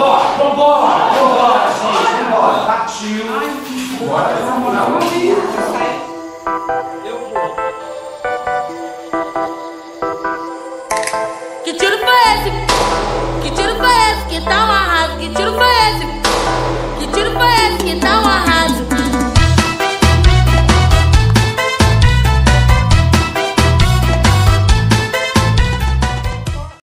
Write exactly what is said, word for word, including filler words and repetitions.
Vambora, vambora, vambora, gente, vambora. Partiu. Bora, vamos. Eu vou. Que tiro foi esse? Que tiro foi esse que tá um arraso? Que tiro foi esse? Que tiro foi esse que tá um arraso?